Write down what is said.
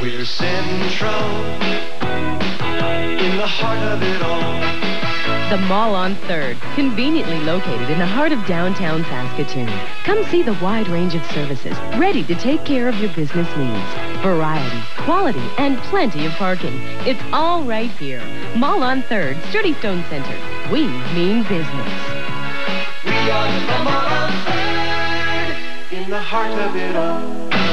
We're central, in the heart of it all. The Mall on 3rd, conveniently located in the heart of downtown Saskatoon. Come see the wide range of services ready to take care of your business needs. Variety, quality, and plenty of parking. It's all right here. Mall on 3rd, Sturdy Stone Center. We mean business. We are the Mall on 3rd, in the heart of it all.